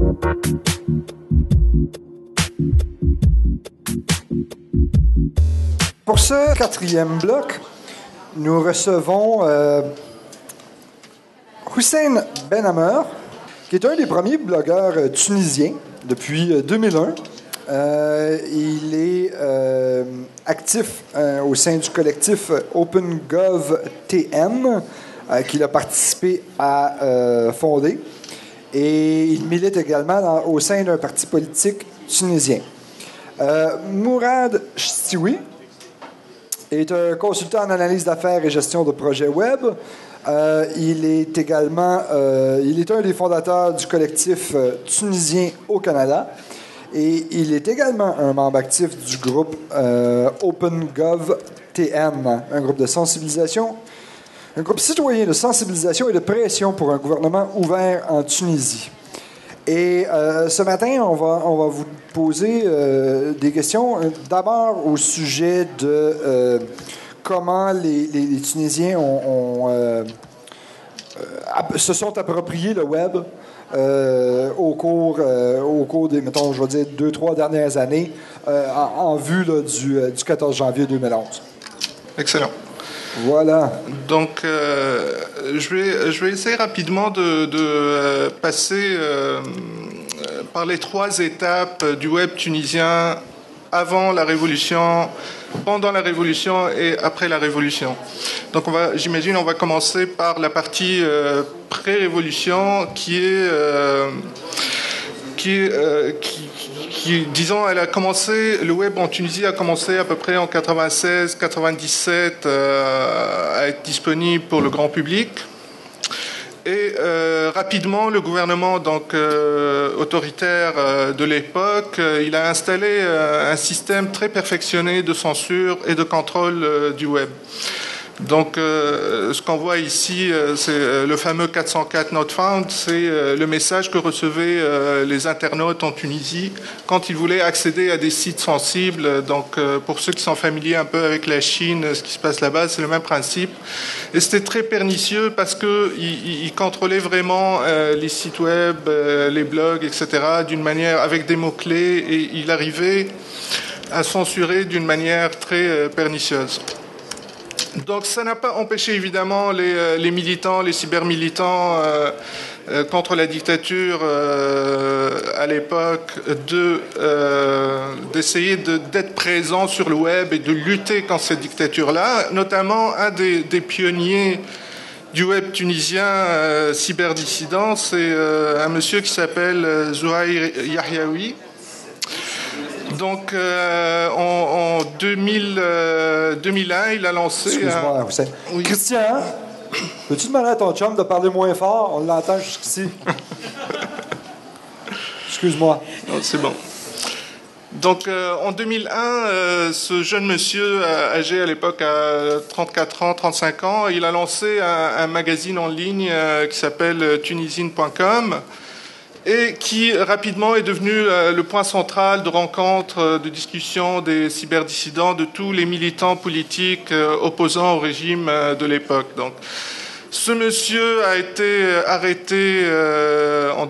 Pour ce quatrième bloc, nous recevons Hussein Benhammer, qui est un des premiers blogueurs tunisiens depuis 2001. Il est actif au sein du collectif OpenGovTN, qu'il a participé à fonder. Et il milite également au sein d'un parti politique tunisien. Mourad Chtiwi est un consultant en analyse d'affaires et gestion de projets web. Il est également il est un des fondateurs du collectif tunisien au Canada. Et il est également un membre actif du groupe OpenGovTN, un groupe de sensibilisation, un groupe citoyen de sensibilisation et de pression pour un gouvernement ouvert en Tunisie. Et ce matin, on va vous poser des questions, d'abord au sujet de comment les Tunisiens se sont appropriés le web au cours des, mettons, je vais dire, 2-3 dernières années en vue là, du 14 janvier 2011. Excellent. Voilà. Donc, je vais essayer rapidement de passer par les 3 étapes du web tunisien avant la Révolution, pendant la Révolution et après la Révolution. Donc, j'imagine, on va commencer par la partie pré-révolution qui, disons, elle a commencé, le web en Tunisie a commencé à peu près en 96-97 à être disponible pour le grand public. Et rapidement, le gouvernement autoritaire de l'époque, il a installé un système très perfectionné de censure et de contrôle du web. Donc, ce qu'on voit ici, c'est le fameux 404 not found, c'est le message que recevaient les internautes en Tunisie quand ils voulaient accéder à des sites sensibles. Donc, pour ceux qui sont familiers un peu avec la Chine, ce qui se passe là-bas, c'est le même principe. Et c'était très pernicieux parce qu'ils contrôlaient vraiment les sites web, les blogs, etc., d'une manière, avec des mots-clés, et il arrivait à censurer d'une manière très pernicieuse. Donc ça n'a pas empêché évidemment les militants, les cybermilitants contre la dictature à l'époque d'essayer d'être présents sur le web et de lutter contre cette dictature-là. Notamment un des pionniers du web tunisien cyberdissident, c'est un monsieur qui s'appelle Zouhair Yahyaoui. Donc, en 2001, il a lancé... Excuse-moi, Hussein. Oui. Christian, peux-tu demander à ton chum de parler moins fort? On l'entend jusqu'ici. Excuse-moi. Non, c'est bon. Donc, en 2001, ce jeune monsieur, âgé à l'époque à 34 ans, 35 ans, il a lancé un magazine en ligne qui s'appelle tunisine.com. Et qui rapidement est devenu le point central de rencontre, de discussion des cyberdissidents, de tous les militants politiques opposants au régime de l'époque. Donc, ce monsieur a été arrêté en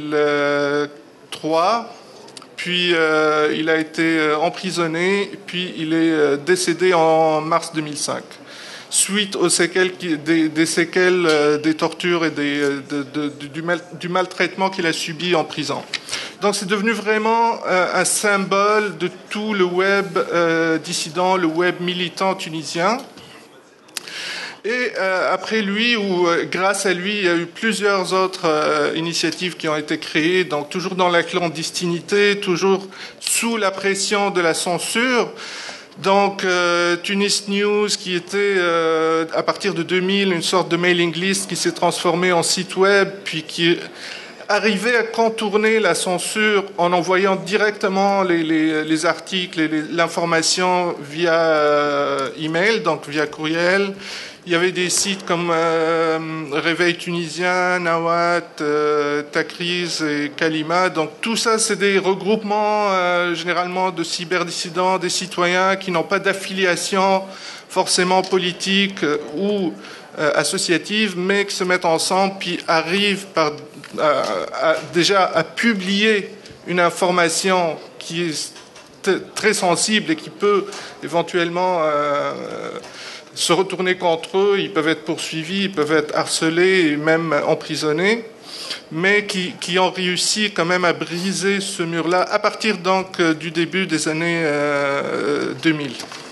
2003, puis il a été emprisonné, puis il est décédé en mars 2005. Suite aux séquelles, des séquelles des tortures et du maltraitement qu'il a subi en prison. Donc c'est devenu vraiment un symbole de tout le web dissident, le web militant tunisien. Et après lui, ou grâce à lui, il y a eu plusieurs autres initiatives qui ont été créées, donc toujours dans la clandestinité, toujours sous la pression de la censure. Donc, Tunis News, qui était, à partir de 2000, une sorte de mailing list qui s'est transformée en site web, puis qui arrivait à contourner la censure en envoyant directement les articles et l'information via email, donc via courriel. Il y avait des sites comme Réveil tunisien, Nawat, Takriz et Kalima. Donc tout ça, c'est des regroupements généralement de cyberdissidents, des citoyens qui n'ont pas d'affiliation forcément politique ou associatives, mais qui se mettent ensemble puis arrivent déjà à publier une information qui est très sensible et qui peut éventuellement se retourner contre eux. Ils peuvent être poursuivis, ils peuvent être harcelés et même emprisonnés, mais qui ont réussi quand même à briser ce mur-là à partir donc du début des années 2000.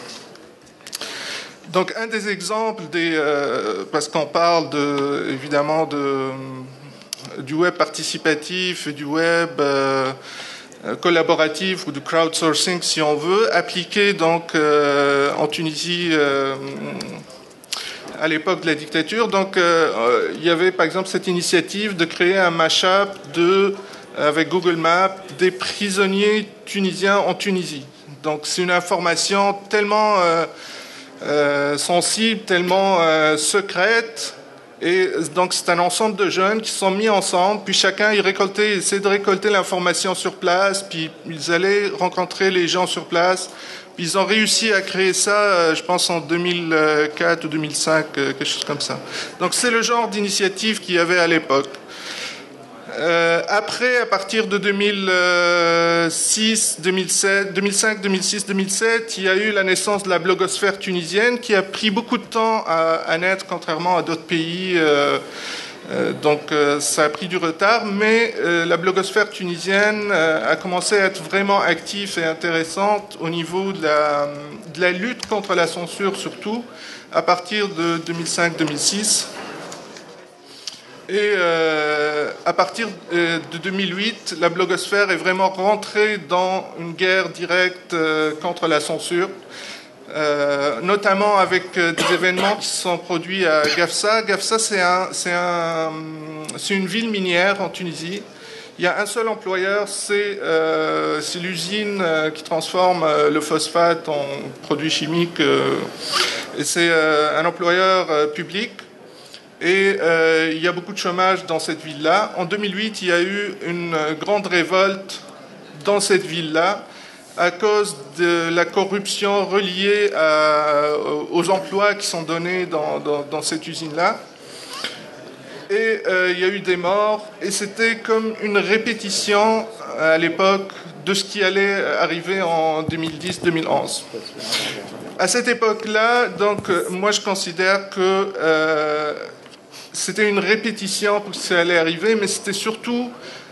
Donc un des exemples parce qu'on parle évidemment du web participatif et du web collaboratif ou du crowdsourcing si on veut, appliqué donc en Tunisie à l'époque de la dictature. Donc il y avait par exemple cette initiative de créer un mashup avec Google Maps des prisonniers tunisiens en Tunisie. Donc c'est une information tellement sensible, tellement secrète. Et donc, c'est un ensemble de jeunes qui se sont mis ensemble, puis chacun essayait de récolter l'information sur place, puis ils allaient rencontrer les gens sur place. Puis ils ont réussi à créer ça, je pense, en 2004 ou 2005, quelque chose comme ça. Donc, c'est le genre d'initiative qu'il y avait à l'époque. Après, à partir de 2006, 2007, 2005, 2006, 2007, il y a eu la naissance de la blogosphère tunisienne qui a pris beaucoup de temps à naître, contrairement à d'autres pays. Donc, ça a pris du retard, mais la blogosphère tunisienne a commencé à être vraiment active et intéressante au niveau de la lutte contre la censure, surtout, à partir de 2005-2006. Et à partir de 2008, la blogosphère est vraiment rentrée dans une guerre directe contre la censure, notamment avec des événements qui se sont produits à Gafsa. Gafsa, c'est une ville minière en Tunisie. Il y a un seul employeur, c'est l'usine qui transforme le phosphate en produits chimiques. Et c'est un employeur public. Et il y a beaucoup de chômage dans cette ville-là. En 2008, il y a eu une grande révolte dans cette ville-là à cause de la corruption reliée aux emplois qui sont donnés dans cette usine-là. Et il y a eu des morts. Et c'était comme une répétition à l'époque de ce qui allait arriver en 2010-2011. À cette époque-là, donc, moi je considère que c'était une répétition pour que ça allait arriver, mais c'était surtout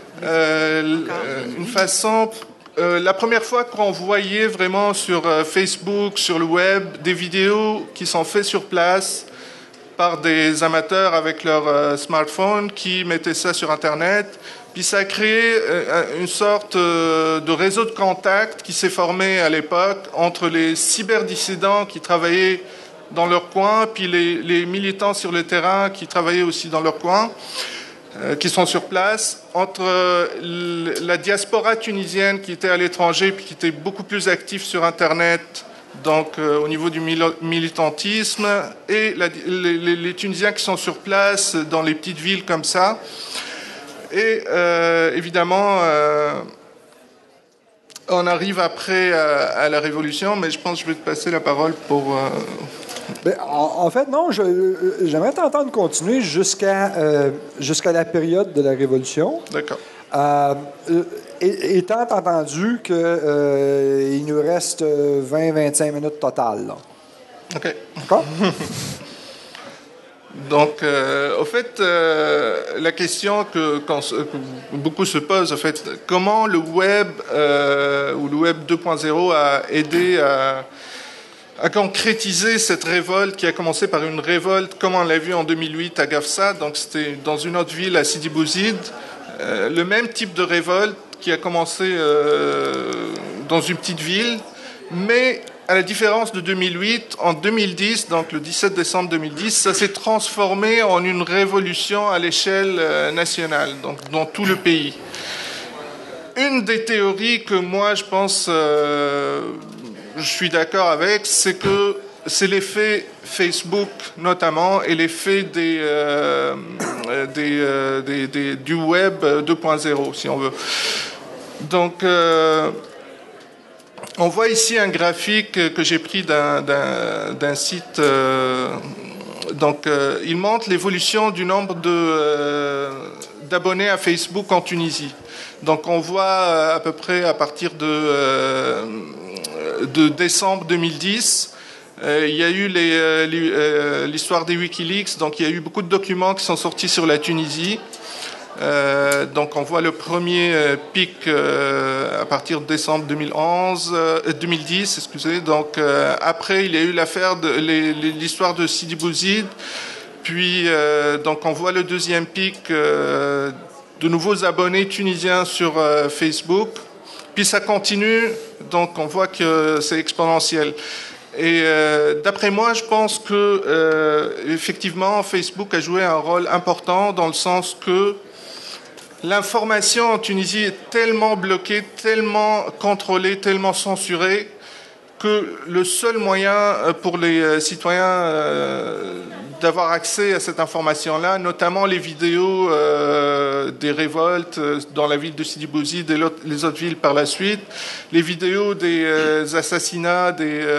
une façon... la première fois qu'on voyait vraiment sur Facebook, sur le web, des vidéos qui sont faites sur place par des amateurs avec leur smartphone qui mettaient ça sur Internet. Puis ça a créé une sorte de réseau de contact qui s'est formé à l'époque entre les cyberdissidents qui travaillaient dans leur coin, puis les militants sur le terrain qui travaillaient aussi dans leur coin, qui sont sur place, entre la diaspora tunisienne qui était à l'étranger, puis qui était beaucoup plus active sur Internet, donc au niveau du militantisme, et les Tunisiens qui sont sur place dans les petites villes comme ça. Et évidemment, on arrive après à la Révolution, mais je pense que je vais te passer la parole pour... Ben, en fait, non, j'aimerais t'entendre continuer jusqu'à la période de la Révolution. D'accord. Étant entendu qu'il nous reste 20-25 minutes totales. Là. OK. D'accord? Donc, au fait, la question que beaucoup se posent, en fait, comment le web ou le web 2.0 a aidé à concrétiser cette révolte qui a commencé par une révolte, comme on l'a vu en 2008 à Gafsa, donc c'était dans une autre ville, à Sidi Bouzid, le même type de révolte qui a commencé dans une petite ville, mais à la différence de 2008, en 2010, donc le 17 décembre 2010, ça s'est transformé en une révolution à l'échelle nationale, donc dans tout le pays. Une des théories que moi, je pense, je suis d'accord avec, c'est que c'est l'effet Facebook notamment et l'effet du web 2.0, si on veut. Donc, on voit ici un graphique que j'ai pris d'un site Donc, il montre l'évolution du nombre d'abonnés à Facebook en Tunisie. Donc, on voit à peu près à partir de décembre 2010, il y a eu l'histoire des Wikileaks. Donc, il y a eu beaucoup de documents qui sont sortis sur la Tunisie. Donc, on voit le premier pic à partir de décembre 2010, excusez. Donc, après, il y a eu l'histoire de Sidi Bouzid. Puis, donc, on voit le deuxième pic de nouveaux abonnés tunisiens sur Facebook. Puis, ça continue. Donc, on voit que c'est exponentiel. Et d'après moi, je pense que effectivement, Facebook a joué un rôle important dans le sens que l'information en Tunisie est tellement bloquée, tellement contrôlée, tellement censurée que le seul moyen pour les citoyens d'avoir accès à cette information-là, notamment les vidéos des révoltes dans la ville de Sidi Bouzid et les autres villes par la suite, les vidéos des assassinats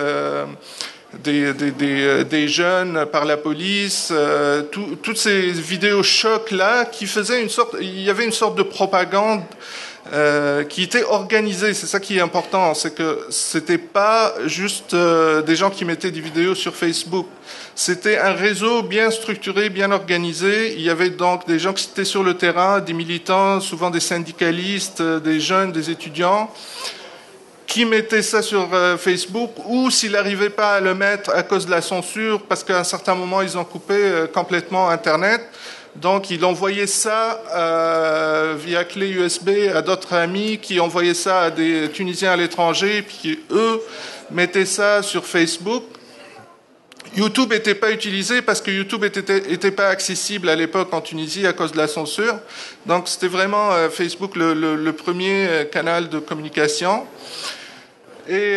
des jeunes par la police, toutes ces vidéos chocs-là qui faisaient il y avait une sorte de propagande qui était organisée. C'est ça qui est important, c'est que c'était pas juste des gens qui mettaient des vidéos sur Facebook. C'était un réseau bien structuré, bien organisé. Il y avait donc des gens qui étaient sur le terrain, des militants, souvent des syndicalistes, des jeunes, des étudiants, qui mettait ça sur Facebook, ou s'il n'arrivait pas à le mettre à cause de la censure, parce qu'à un certain moment, ils ont coupé complètement Internet. Donc, il envoyait ça via clé USB à d'autres amis qui envoyaient ça à des Tunisiens à l'étranger, puis qui, eux, mettaient ça sur Facebook. YouTube n'était pas utilisé parce que YouTube n'était pas accessible à l'époque en Tunisie à cause de la censure. Donc, c'était vraiment Facebook le premier canal de communication. Et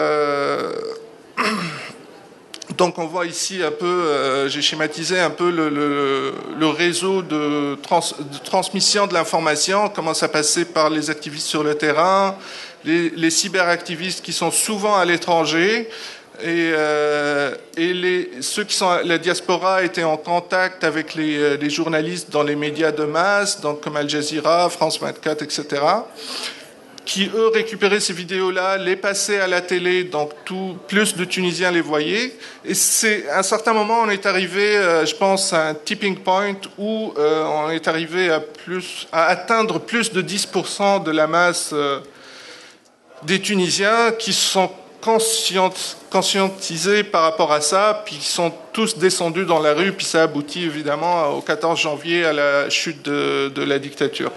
donc on voit ici un peu, j'ai schématisé un peu le réseau de transmission de l'information, comment ça passait par les activistes sur le terrain, les cyberactivistes qui sont souvent à l'étranger, et ceux qui sont la diaspora étaient en contact avec les journalistes dans les médias de masse, donc comme Al Jazeera, France 24, etc., qui, eux, récupéraient ces vidéos-là, les passaient à la télé, donc plus de Tunisiens les voyaient. Et à un certain moment, on est arrivé, je pense, à un tipping point où on est arrivé à atteindre plus de 10% de la masse des Tunisiens qui sont conscientisés par rapport à ça, puis qui sont tous descendus dans la rue, puis ça aboutit évidemment au 14 janvier à la chute de la dictature.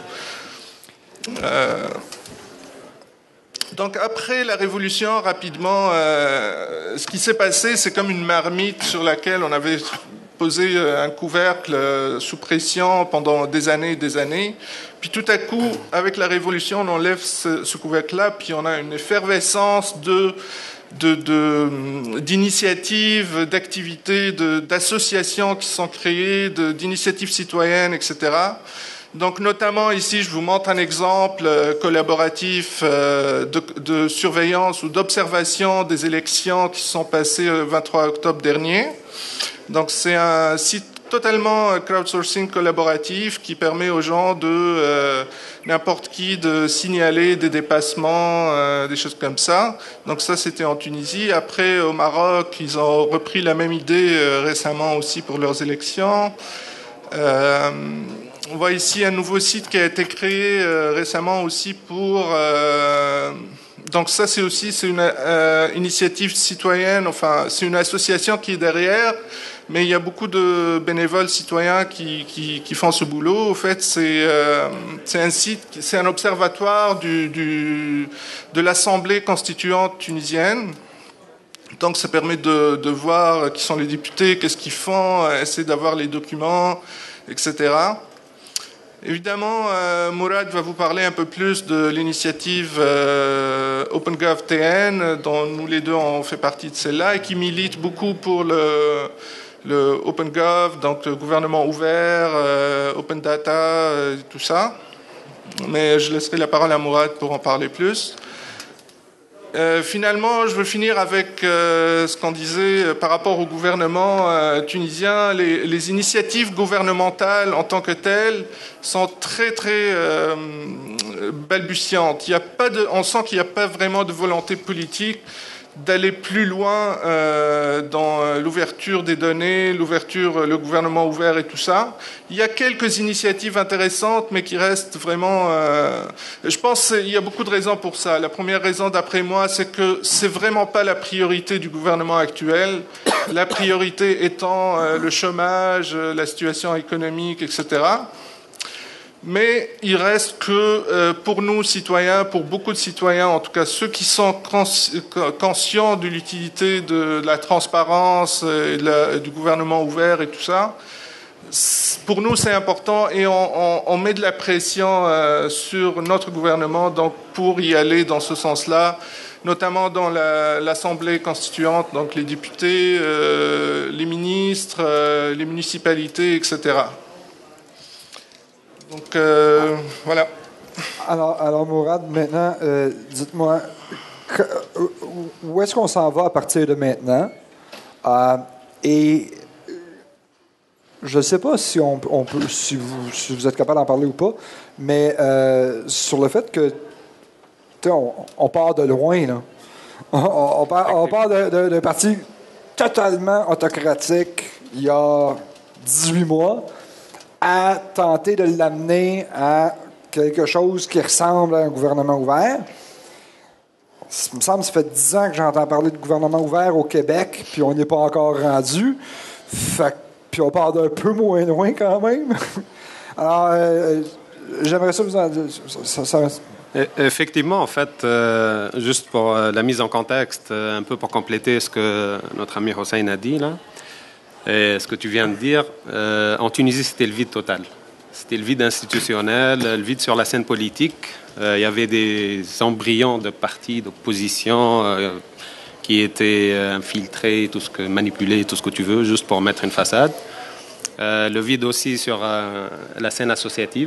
Donc après la révolution, rapidement, ce qui s'est passé, c'est comme une marmite sur laquelle on avait posé un couvercle sous pression pendant des années et des années. Puis tout à coup, avec la révolution, on enlève ce couvercle-là, puis on a une effervescence d'initiatives, d'activités, d'associations qui sont créées, d'initiatives citoyennes, etc. Donc, notamment ici, je vous montre un exemple collaboratif de surveillance ou d'observation des élections qui se sont passées le 23 octobre dernier. Donc, c'est un site totalement crowdsourcing collaboratif qui permet aux gens n'importe qui de signaler des dépassements, des choses comme ça. Donc, ça, c'était en Tunisie. Après, au Maroc, ils ont repris la même idée récemment aussi pour leurs élections. On voit ici un nouveau site qui a été créé récemment aussi pour... donc ça, c'est une initiative citoyenne, enfin, c'est une association qui est derrière, mais il y a beaucoup de bénévoles citoyens qui font ce boulot. En fait, c'est un site, c'est un observatoire de l'Assemblée constituante tunisienne. Donc ça permet de voir qui sont les députés, qu'est-ce qu'ils font, essayer d'avoir les documents, etc. Évidemment, Mourad va vous parler un peu plus de l'initiative OpenGov TN, dont nous les deux on fait partie de celle-là, et qui milite beaucoup pour le OpenGov, donc le gouvernement ouvert, Open Data, tout ça. Mais je laisserai la parole à Mourad pour en parler plus. Finalement, je veux finir avec ce qu'on disait par rapport au gouvernement tunisien. Les initiatives gouvernementales en tant que telles sont très balbutiantes. On sent qu'il n'y a pas vraiment de volonté politique d'aller plus loin dans l'ouverture des données, le gouvernement ouvert et tout ça. Il y a quelques initiatives intéressantes, mais qui restent vraiment... je pense qu'il y a beaucoup de raisons pour ça. La première raison, d'après moi, c'est que c'est vraiment pas la priorité du gouvernement actuel. La priorité étant le chômage, la situation économique, etc. Mais il reste que pour nous, citoyens, pour beaucoup de citoyens, en tout cas ceux qui sont conscients de l'utilité de la transparence et du gouvernement ouvert et tout ça, pour nous c'est important et on met de la pression sur notre gouvernement donc pour y aller dans ce sens-là, notamment dans l'Assemblée constituante, donc les députés, les ministres, les municipalités, etc. Donc, voilà. Alors Mourad, maintenant, dites-moi, où est-ce qu'on s'en va à partir de maintenant? Et je ne sais pas si on peut, si vous êtes capable d'en parler ou pas, mais sur le fait que, on part de loin, là. On part d'un parti totalement autocratique il y a 18 mois, à tenter de l'amener à quelque chose qui ressemble à un gouvernement ouvert. Il me semble que ça fait 10 ans que j'entends parler de gouvernement ouvert au Québec, puis on n'y est pas encore rendu. Puis on part d'un peu moins loin quand même. Alors, j'aimerais ça vous en dire. Effectivement, en fait, juste pour la mise en contexte, un peu pour compléter ce que notre ami Hossein a dit, là, et ce que tu viens de dire, en Tunisie, c'était le vide total. C'était le vide institutionnel, le vide sur la scène politique. Il y avait des embryons de partis, d'opposition qui étaient infiltrés, manipulés, tout ce que tu veux, juste pour mettre une façade. Le vide aussi sur la scène associative,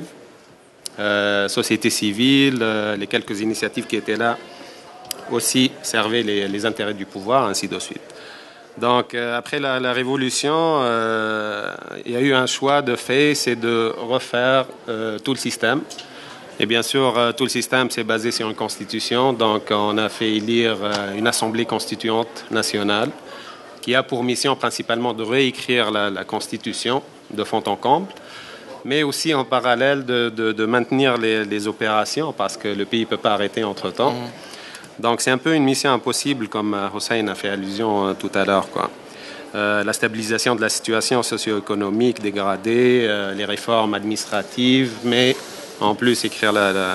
société civile, les quelques initiatives qui étaient là aussi servaient les intérêts du pouvoir, ainsi de suite. Donc, après la Révolution, il y a eu un choix de fait, c'est de refaire tout le système. Et bien sûr, tout le système s'est basé sur une constitution. Donc, on a fait élire une assemblée constituante nationale qui a pour mission principalement de réécrire la constitution de fond en comble, mais aussi en parallèle de maintenir les opérations parce que le pays ne peut pas arrêter entre-temps. Donc, c'est un peu une mission impossible, comme Hossein a fait allusion tout à l'heure, quoi. La stabilisation de la situation socio-économique dégradée, les réformes administratives, mais en plus écrire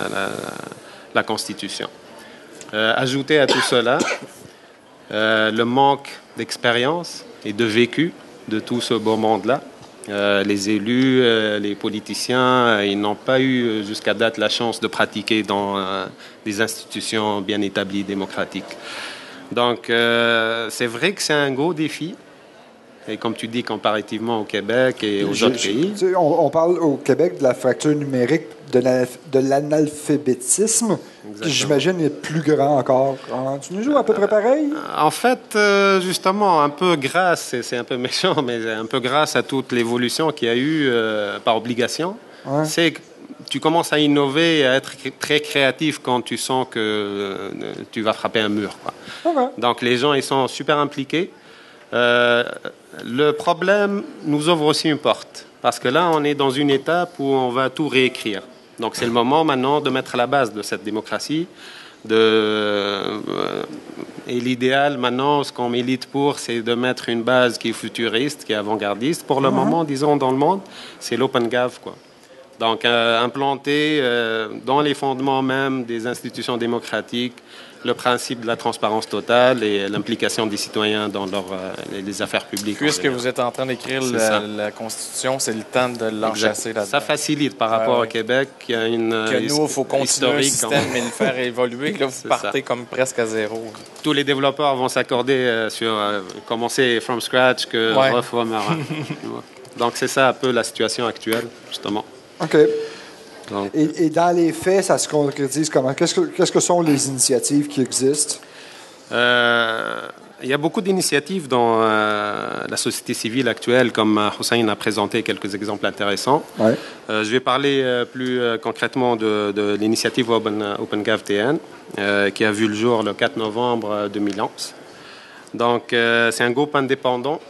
la Constitution. Ajouter à tout cela le manque d'expérience et de vécu de tout ce beau monde-là. Les élus, les politiciens, ils n'ont pas eu jusqu'à date la chance de pratiquer dans des institutions bien établies, démocratiques. Donc, c'est vrai que c'est un gros défi. Et comme tu dis, comparativement au Québec et aux autres pays. On parle au Québec de la fracture numérique, de l'analphabétisme, qui j'imagine est plus grand encore. Tu nous joues à peu près pareil? En fait, justement, un peu grâce, c'est un peu méchant, mais un peu grâce à toute l'évolution qu'il y a eu par obligation, c'est que tu commences à innover et à être très créatif quand tu sens que tu vas frapper un mur, quoi. Okay. Donc les gens, ils sont super impliqués. Le problème nous ouvre aussi une porte, parce que là, on est dans une étape où on va tout réécrire. Donc, c'est le moment maintenant de mettre la base de cette démocratie. Et l'idéal, maintenant, ce qu'on milite pour, c'est de mettre une base qui est futuriste, qui est avant-gardiste. Pour le moment, disons, dans le monde, c'est l'open gov, quoi. Donc, implanter dans les fondements même des institutions démocratiques le principe de la transparence totale et l'implication des citoyens dans les affaires publiques. Puisque vous êtes en train d'écrire la Constitution, c'est le temps de l'enchasser là-dedans. Ça facilite par rapport au Québec. Il y a une que nous, il faut continuer le système et le faire évoluer. Là, vous partez comme presque à zéro. Tous les développeurs vont s'accorder sur commencer from scratch que reformer. Donc, c'est ça un peu la situation actuelle, justement. OK. Et dans les faits, ça se concrétise comment? Qu'est-ce que sont les initiatives qui existent? Il y a beaucoup d'initiatives dans la société civile actuelle, comme Hussein a présenté quelques exemples intéressants. Ouais. Je vais parler plus concrètement de l'initiative OpenGovTN, qui a vu le jour le 4 novembre 2011. Donc, c'est un groupe indépendant.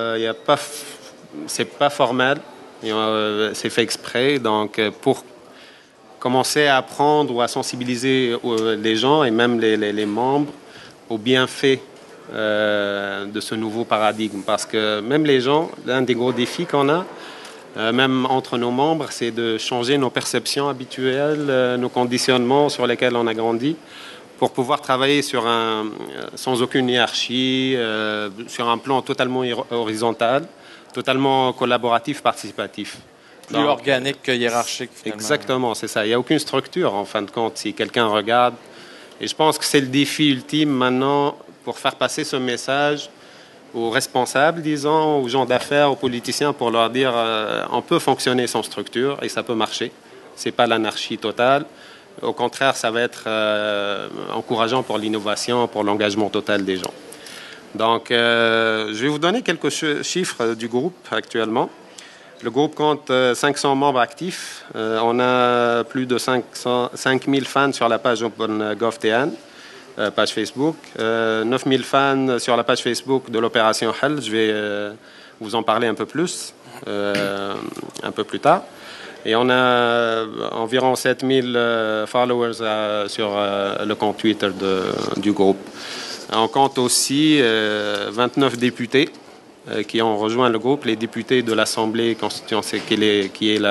C'est pas formel. C'est fait exprès. Donc, pour commencer à apprendre ou à sensibiliser les gens et même les membres aux bienfaits de ce nouveau paradigme. Parce que même les gens, l'un des gros défis qu'on a, même entre nos membres, c'est de changer nos perceptions habituelles, nos conditionnements sur lesquels on a grandi, pour pouvoir travailler sans aucune hiérarchie, sur un plan totalement horizontal, totalement collaboratif, participatif. Plus organique que hiérarchique, finalement. Exactement, c'est ça. Il n'y a aucune structure, en fin de compte, si quelqu'un regarde. Et je pense que c'est le défi ultime maintenant pour faire passer ce message aux responsables, disons, aux gens d'affaires, aux politiciens, pour leur dire on peut fonctionner sans structure et ça peut marcher. Ce n'est pas l'anarchie totale. Au contraire, ça va être encourageant pour l'innovation, pour l'engagement total des gens. Donc, je vais vous donner quelques chiffres du groupe actuellement. Le groupe compte 500 membres actifs. On a plus de 5000 fans sur la page OpenGovTN, page Facebook. 9000 fans sur la page Facebook de l'opération Hell. Je vais vous en parler un peu plus, un peu plus tard. Et on a environ 7000 followers sur le compte Twitter du groupe. On compte aussi 29 députés qui ont rejoint le groupe, les députés de l'Assemblée constituante, qui est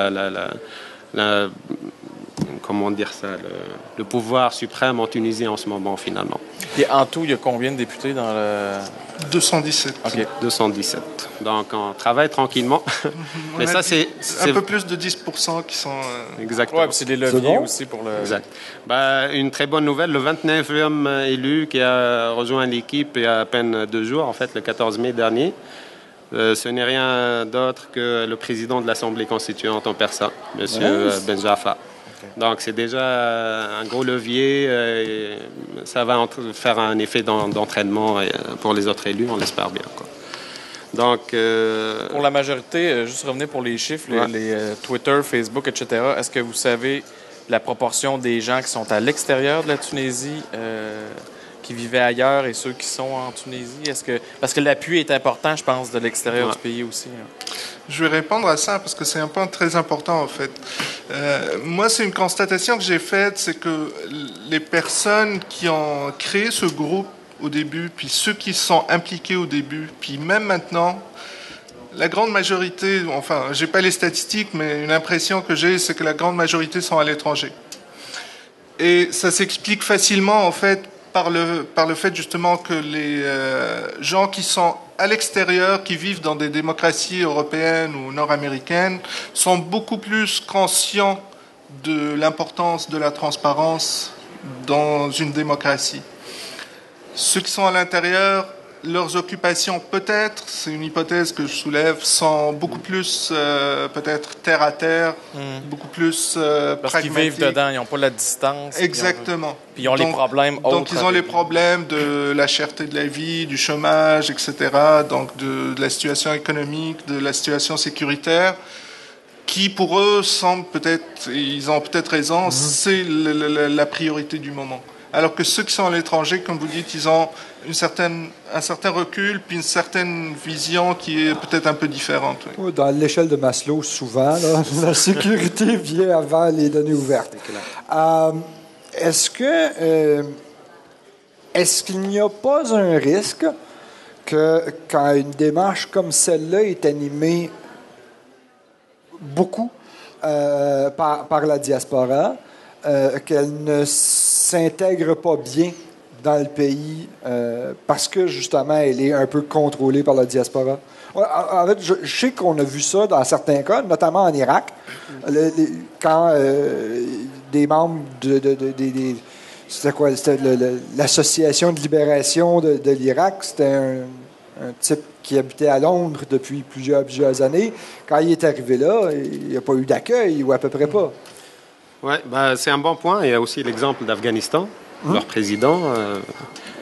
comment dire ça, le pouvoir suprême en Tunisie en ce moment, finalement. Et en tout, il y a combien de députés dans le... 217. OK. 217. Donc, on travaille tranquillement. Mais ça, c'est un peu plus de 10% qui sont... Exactement. Oui, puis c'est des leviers aussi pour le... Exact. Une très bonne nouvelle, le 29e élu qui a rejoint l'équipe il y a à peine 2 jours, en fait, le 14 mai dernier, ce n'est rien d'autre que le président de l'Assemblée constituante en personne, M. Ben Jaffa. Donc, c'est déjà un gros levier. Et ça va faire un effet d'entraînement pour les autres élus, on l'espère bien, quoi. Donc, pour la majorité, juste revenir pour les chiffres, les Twitter, Facebook, etc., est-ce que vous savez la proportion des gens qui sont à l'extérieur de la Tunisie, qui vivaient ailleurs, et ceux qui sont en Tunisie? Parce que l'appui est important, je pense, de l'extérieur du pays aussi. Je vais répondre à ça parce que c'est un point très important, en fait. Moi, c'est une constatation que j'ai faite, c'est que les personnes qui ont créé ce groupe au début, puis ceux qui sont impliqués au début, puis même maintenant, la grande majorité, enfin, j'ai pas les statistiques, mais une impression que j'ai, c'est que la grande majorité sont à l'étranger. Et ça s'explique facilement, en fait, par le fait justement que les gens qui sont à l'extérieur, qui vivent dans des démocraties européennes ou nord-américaines, sont beaucoup plus conscients de l'importance de la transparence dans une démocratie. Ceux qui sont à l'intérieur, leurs occupations, peut-être, c'est une hypothèse que je soulève, sont beaucoup plus, peut-être, terre à terre, beaucoup plus parce qu'ils vivent dedans, ils n'ont pas la distance. Exactement. Puis ils ont les problèmes autres. Donc, ils ont les problèmes de la cherté de la vie, du chômage, etc., donc de la situation économique, de la situation sécuritaire, qui, pour eux, semble peut-être, ils ont peut-être raison, c'est la priorité du moment. Alors que ceux qui sont à l'étranger, comme vous dites, ils ont un certain recul, puis une certaine vision qui est peut-être un peu différente. Oui. Dans l'échelle de Maslow, souvent, là, la sécurité vient avant les données ouvertes. Est-ce qu'il n'y a pas un risque que quand une démarche comme celle-là est animée beaucoup par la diaspora, qu'elle ne s'intègre pas bien dans le pays parce que, justement, elle est un peu contrôlée par la diaspora? En fait, je sais qu'on a vu ça dans certains cas, notamment en Irak, quand des membres c'était quoi? C'était l'association de libération de l'Irak. C'était un type qui habitait à Londres depuis plusieurs années. Quand il est arrivé là, il n'y a pas eu d'accueil, ou à peu près pas. Oui, c'est un bon point. Il y a aussi l'exemple d'Afghanistan, leur président.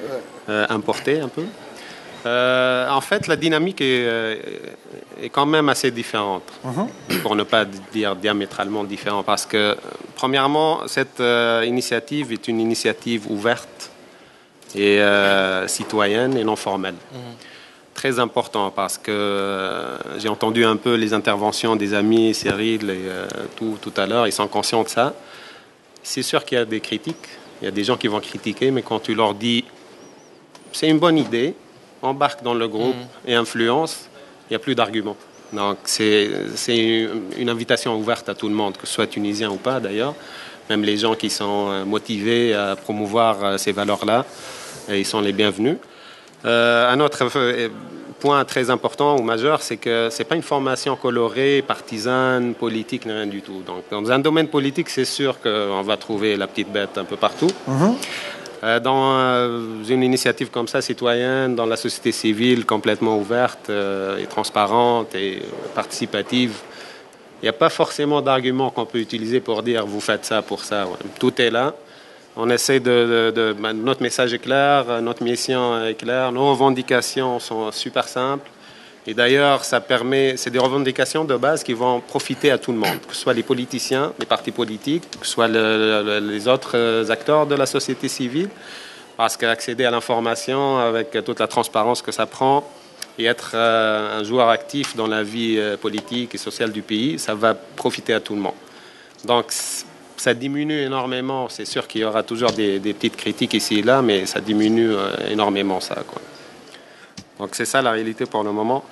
importé un peu. En fait, la dynamique est quand même assez différente, pour ne pas dire diamétralement différente, parce que, premièrement, cette initiative est une initiative ouverte et citoyenne et non formelle. Très important, parce que j'ai entendu un peu les interventions des amis, Cyril et tout à l'heure, ils sont conscients de ça. C'est sûr qu'il y a des critiques, il y a des gens qui vont critiquer, mais quand tu leur dis « c'est une bonne idée », embarque dans le groupe et influence, il n'y a plus d'arguments. Donc, c'est une invitation ouverte à tout le monde, que ce soit tunisien ou pas d'ailleurs. Même les gens qui sont motivés à promouvoir ces valeurs-là, ils sont les bienvenus. Un autre point très important ou majeur, c'est que ce n'est pas une formation colorée, partisane, politique, rien du tout. Donc, dans un domaine politique, c'est sûr qu'on va trouver la petite bête un peu partout. Dans une initiative comme ça, citoyenne, dans la société civile, complètement ouverte et transparente et participative, il n'y a pas forcément d'argument qu'on peut utiliser pour dire « vous faites ça pour ça ». Tout est là. On essaie notre message est clair, notre mission est claire, nos revendications sont super simples. Et d'ailleurs, c'est des revendications de base qui vont profiter à tout le monde, que ce soit les politiciens, les partis politiques, que ce soit les autres acteurs de la société civile, parce qu'accéder à l'information avec toute la transparence que ça prend et être un joueur actif dans la vie politique et sociale du pays, ça va profiter à tout le monde. Donc, ça diminue énormément. C'est sûr qu'il y aura toujours des petites critiques ici et là, mais ça diminue énormément ça, quoi. Donc, c'est ça la réalité pour le moment.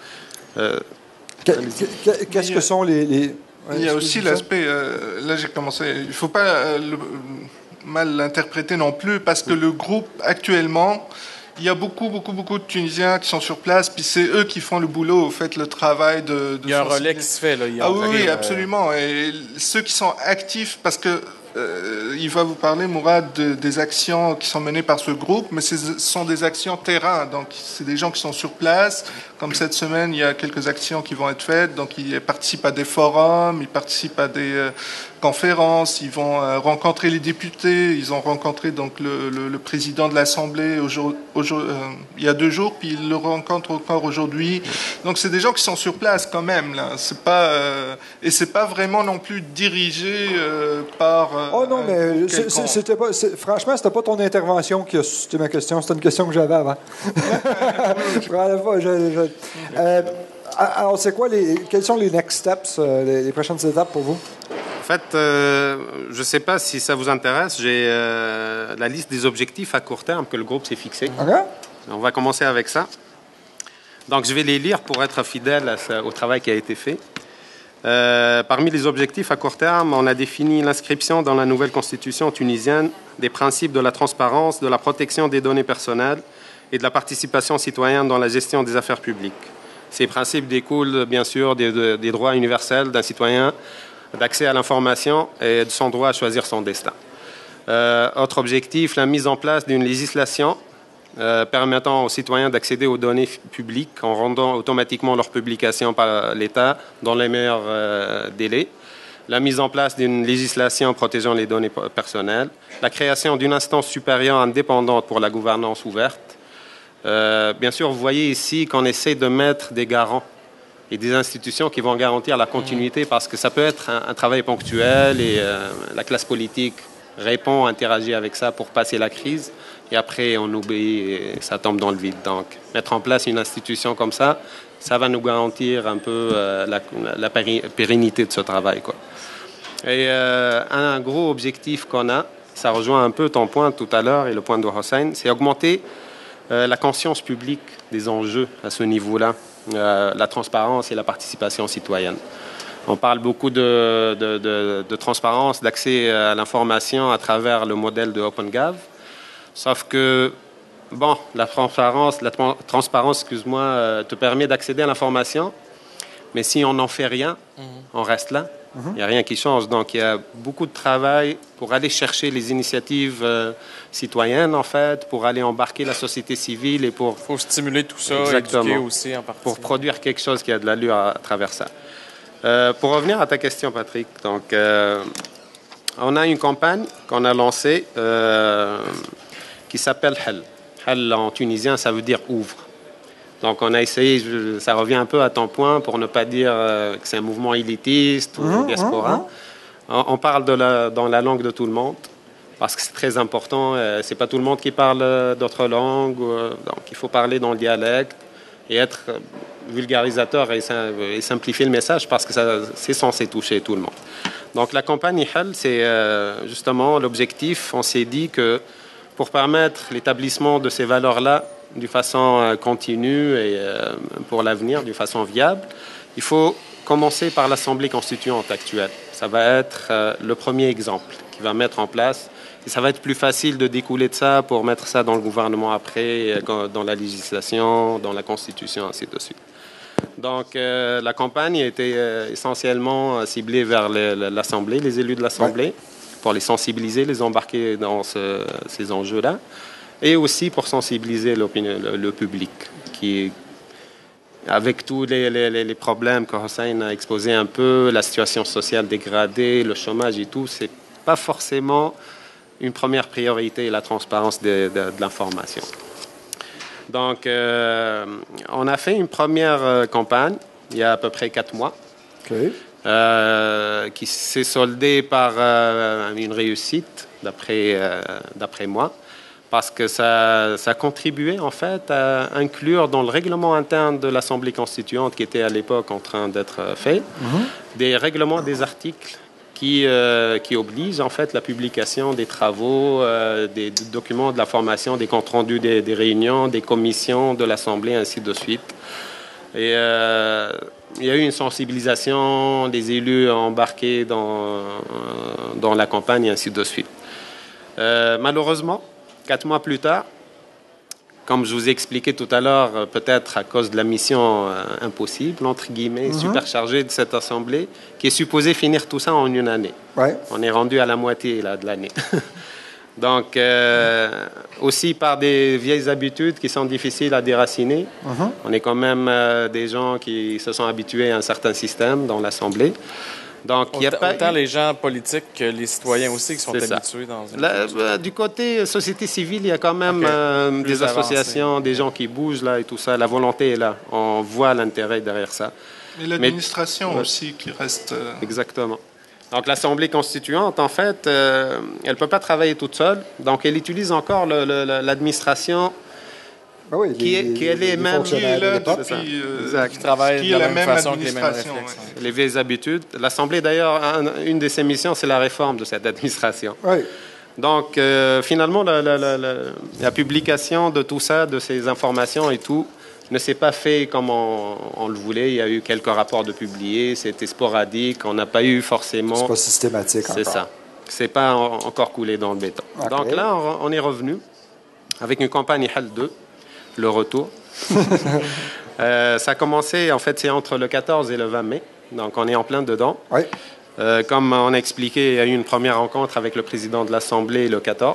Qu'est-ce que sont les... Il y a aussi l'aspect... là, j'ai commencé... Il ne faut pas mal l'interpréter non plus, parce que le groupe, actuellement, il y a beaucoup de Tunisiens qui sont sur place, puis c'est eux qui font le boulot, au fait, le travail de il y a un relais qui se fait, là. Oui, absolument. Et ceux qui sont actifs, parce que il va vous parler, Mourad, des actions qui sont menées par ce groupe, mais ce sont des actions terrain. Donc, c'est des gens qui sont sur place. Comme cette semaine, il y a quelques actions qui vont être faites. Donc, ils participent à des forums, ils participent à des conférences, ils vont rencontrer les députés. Ils ont rencontré donc le président de l'Assemblée il y a 2 jours, puis ils le rencontrent encore aujourd'hui. Donc, c'est des gens qui sont sur place quand même, là. C'est pas et c'est pas vraiment non plus dirigé par oh non, mais c'était pas... Franchement, c'était pas ton intervention qui a suscité ma question. C'était une question que j'avais avant. Alors, c'est quoi quels sont les next steps, les prochaines étapes pour vous? En fait, je ne sais pas si ça vous intéresse. J'ai la liste des objectifs à court terme que le groupe s'est fixé. Okay. On va commencer avec ça. Donc, je vais les lire pour être fidèle au travail qui a été fait. Parmi les objectifs à court terme, on a défini l'inscription dans la nouvelle constitution tunisienne des principes de la transparence, de la protection des données personnelles et de la participation citoyenne dans la gestion des affaires publiques. Ces principes découlent bien sûr des droits universels d'un citoyen d'accès à l'information et de son droit à choisir son destin. Autre objectif, la mise en place d'une législation permettant aux citoyens d'accéder aux données publiques en rendant automatiquement leur publication par l'État dans les meilleurs délais, la mise en place d'une législation protégeant les données personnelles, la création d'une instance supérieure indépendante pour la gouvernance ouverte. Bien sûr, vous voyez ici qu'on essaie de mettre des garants et des institutions qui vont garantir la continuité, parce que ça peut être un travail ponctuel et la classe politique répond, interagit avec ça pour passer la crise. Et après, on oublie et ça tombe dans le vide. Donc, mettre en place une institution comme ça va nous garantir un peu la pérennité de ce travail, quoi. Et un gros objectif qu'on a, ça rejoint un peu ton point tout à l'heure et le point de Hossein, c'est augmenter la conscience publique des enjeux à ce niveau-là, la transparence et la participation citoyenne. On parle beaucoup de transparence, d'accès à l'information à travers le modèle de OpenGov. Sauf que, bon, la transparence, te permet d'accéder à l'information, mais si on n'en fait rien, on reste là. Il n'y a rien qui change. Donc, il y a beaucoup de travail pour aller chercher les initiatives citoyennes, en fait, pour aller embarquer la société civile et pour... Il faut stimuler tout ça, exactement, éduquer aussi en partie. Pour produire quelque chose qui a de l'allure à travers ça. Pour revenir à ta question, Patrick, donc, on a une campagne qu'on a lancée qui s'appelle HEL. Hal en tunisien, ça veut dire ouvre. Donc on a essayé, ça revient un peu à ton point, pour ne pas dire que c'est un mouvement élitiste ou diaspora. On parle dans la langue de tout le monde, parce que c'est très important. C'est pas tout le monde qui parle d'autres langues, donc il faut parler dans le dialecte et être vulgarisateur et simplifier le message, parce que c'est censé toucher tout le monde. Donc la campagne Hal, c'est justement l'objectif. On s'est dit que pour permettre l'établissement de ces valeurs-là de façon continue et pour l'avenir, de façon viable, il faut commencer par l'Assemblée constituante actuelle. Ça va être le premier exemple qu'il va mettre en place. Et ça va être plus facile de découler de ça pour mettre ça dans le gouvernement après, dans la législation, dans la Constitution, ainsi de suite. Donc, la campagne a été essentiellement ciblée vers l'Assemblée, les élus de l'Assemblée, pour les sensibiliser, les embarquer dans ces enjeux-là, et aussi pour sensibiliser le public, qui, avec tous les problèmes que Hossein a exposé un peu, la situation sociale dégradée, le chômage et tout, c'est pas forcément une première priorité, la transparence de l'information. Donc, on a fait une première campagne il y a à peu près 4 mois, qui s'est soldée par une réussite, d'après moi, parce que ça contribuait en fait à inclure dans le règlement interne de l'Assemblée constituante, qui était à l'époque en train d'être fait, des règlements, des articles qui obligent en fait la publication des travaux, des documents de la formation, des comptes rendus des réunions, des commissions de l'Assemblée, ainsi de suite. Et il y a eu une sensibilisation des élus embarqués dans la campagne, ainsi de suite. Malheureusement, 4 mois plus tard, comme je vous ai expliqué tout à l'heure, peut-être à cause de la mission impossible, entre guillemets, superchargée de cette Assemblée, qui est supposée finir tout ça en une année. On est rendu à la moitié là, de l'année. Donc, aussi par des vieilles habitudes qui sont difficiles à déraciner. On est quand même des gens qui se sont habitués à un certain système dans l'Assemblée. Donc, il y a pas autant les gens politiques que les citoyens aussi qui sont habitués dans une... Du côté société civile, il y a quand même des associations, des gens qui bougent là et tout ça. La volonté est là. On voit l'intérêt derrière ça. Et l'administration aussi qui reste... Exactement. Donc l'Assemblée constituante, en fait, elle ne peut pas travailler toute seule. Donc elle utilise encore l'administration qui est les mêmes... Qui est là depuis... qui travaille de la même façon que les mêmes réflexes. Les vieilles habitudes. L'Assemblée, d'ailleurs, une de ses missions, c'est la réforme de cette administration. Donc, finalement, la publication de tout ça, de ces informations et tout, ne s'est pas fait comme on le voulait. Il y a eu quelques rapports de publiés, c'était sporadique, on n'a pas eu forcément... C'est pas systématique encore. C'est ça. C'est pas encore coulé dans le béton. Donc là, on est revenu avec une campagne HAL 2, le retour. Ça a commencé, en fait, c'est entre le 14 et le 20 mai. Donc, on est en plein dedans. Comme on a expliqué, il y a eu une première rencontre avec le président de l'Assemblée le 14.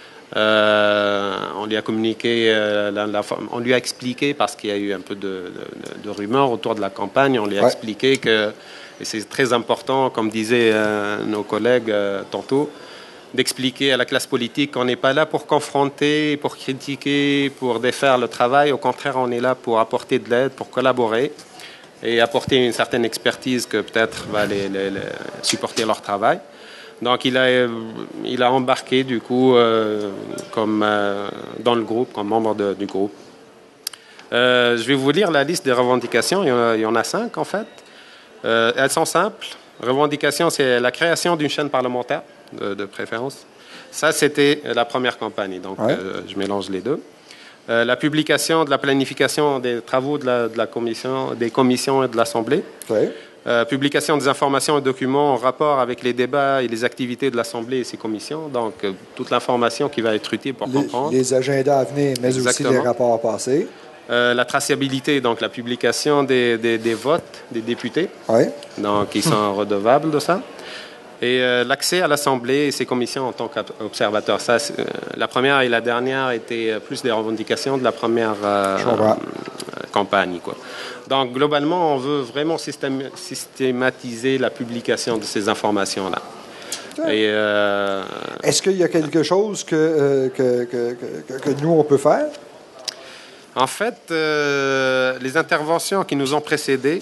On lui a communiqué, on lui a expliqué, parce qu'il y a eu un peu de rumeurs autour de la campagne, on lui a expliqué que, et c'est très important, comme disaient nos collègues tantôt, d'expliquer à la classe politique qu'on n'est pas là pour confronter, pour critiquer, pour défaire le travail. Au contraire, on est là pour apporter de l'aide, pour collaborer et apporter une certaine expertise que peut-être va les supporter leur travail. Donc, il a embarqué, du coup, comme dans le groupe, comme membre du groupe. Je vais vous lire la liste des revendications. Il y en a 5, en fait. Elles sont simples. Revendication, c'est la création d'une chaîne parlementaire, de préférence. Ça, c'était la première campagne. Donc, je mélange les deux. La publication de la planification des travaux de la commission, des commissions et de l'Assemblée. Publication des informations et documents en rapport avec les débats et les activités de l'Assemblée et ses commissions. Donc, toute l'information qui va être utile pour comprendre. Les agendas à venir, mais aussi les rapports passés. La traçabilité, donc la publication des votes des députés. Donc, ils sont redevables de ça. Et l'accès à l'Assemblée et ses commissions en tant qu'observateurs. Ça, la première et la dernière étaient plus des revendications de la première campagne, quoi. Donc, globalement, on veut vraiment systématiser la publication de ces informations-là. Et, est-ce qu'il y a quelque chose que nous, on peut faire? En fait, les interventions qui nous ont précédées,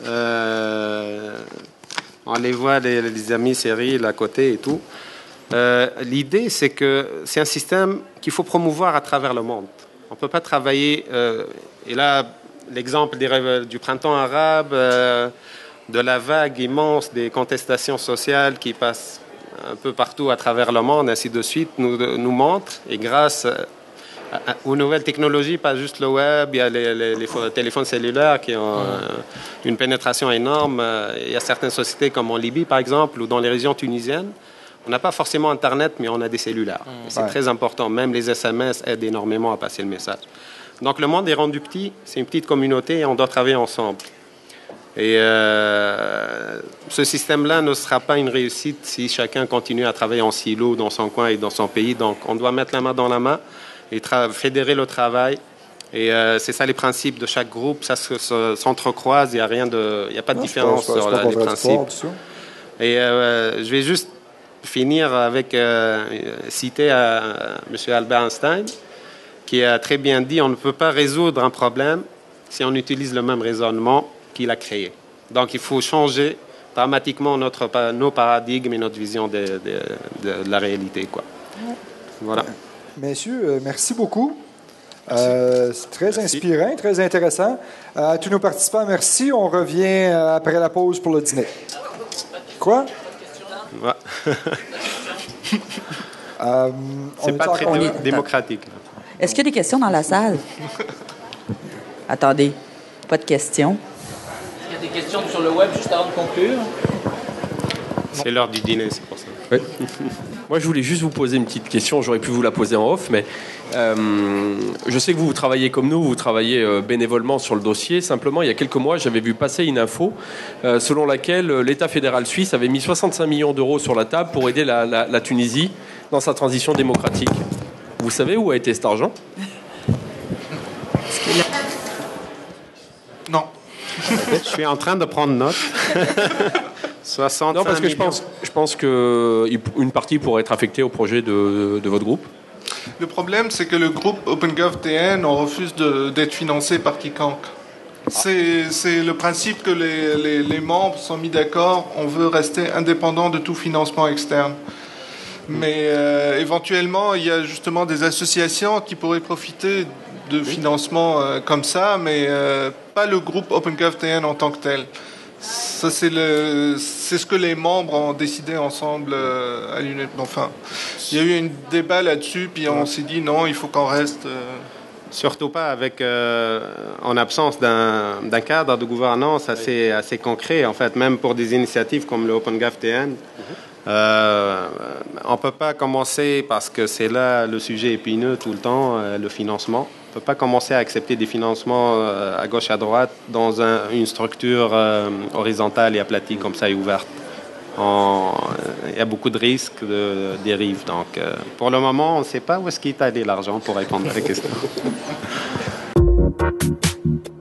on les voit, les amis Cyril à côté et tout. L'idée, c'est que c'est un système qu'il faut promouvoir à travers le monde. On ne peut pas travailler... et là, l'exemple du printemps arabe, de la vague immense des contestations sociales qui passent un peu partout à travers le monde, ainsi de suite, nous montre. Et grâce aux nouvelles technologies, pas juste le web, il y a les téléphones cellulaires qui ont une pénétration énorme. Il y a certaines sociétés comme en Libye, par exemple, ou dans les régions tunisiennes. On n'a pas forcément Internet, mais on a des cellulaires. C'est très important. Même les SMS aident énormément à passer le message. Donc le monde est rendu petit, c'est une petite communauté et on doit travailler ensemble. Et ce système-là ne sera pas une réussite si chacun continue à travailler en silo dans son coin et dans son pays. Donc on doit mettre la main dans la main et fédérer le travail. Et c'est ça les principes de chaque groupe, ça s'entrecroise, il n'y a pas de différence sur les principes. Et je vais juste finir avec citer à M. Albert Einstein, qui a très bien dit, on ne peut pas résoudre un problème si on utilise le même raisonnement qu'il a créé. Donc il faut changer dramatiquement nos paradigmes et notre vision de la réalité, quoi. Voilà. Messieurs, merci beaucoup. C'est très inspirant, très intéressant. À tous nos participants, merci. On revient après la pause pour le dîner. Quoi? Ouais. C'est pas très démocratique. Est-ce qu'il y a des questions dans la salle? Attendez, pas de questions. Il y a des questions sur le web juste avant de conclure? C'est l'heure du dîner, c'est pour ça. Oui. Moi, je voulais juste vous poser une petite question. J'aurais pu vous la poser en off, mais je sais que vous travaillez comme nous, vous travaillez bénévolement sur le dossier. Simplement, il y a quelques mois, j'avais vu passer une info selon laquelle l'État fédéral suisse avait mis 65 millions d'euros sur la table pour aider la Tunisie dans sa transition démocratique. Vous savez où a été cet argent? Non. Je suis en train de prendre note. 65 non, parce que millions. je pense qu'une partie pourrait être affectée au projet de votre groupe. Le problème, c'est que le groupe OpenGovTN, on refuse d'être financé par quiconque. C'est le principe que les membres sont mis d'accord. On veut rester indépendant de tout financement externe. Mais éventuellement, il y a justement des associations qui pourraient profiter de financements comme ça, mais pas le groupe OpenGovTN en tant que tel. Ça, c'est ce que les membres ont décidé ensemble à l'UNED. Enfin, il y a eu un débat là-dessus, puis on s'est dit non, il faut qu'on reste... Surtout pas en absence d'un cadre de gouvernance assez concret, en fait, même pour des initiatives comme le OpenGovTN. On ne peut pas commencer, parce que c'est là le sujet épineux tout le temps, le financement. On ne peut pas commencer à accepter des financements à gauche, à droite, dans une structure horizontale et aplatie comme ça et ouverte. Il y a beaucoup de risques de dérive. Donc, pour le moment, on ne sait pas où est-ce qu'il est allé l'argent pour répondre à la question.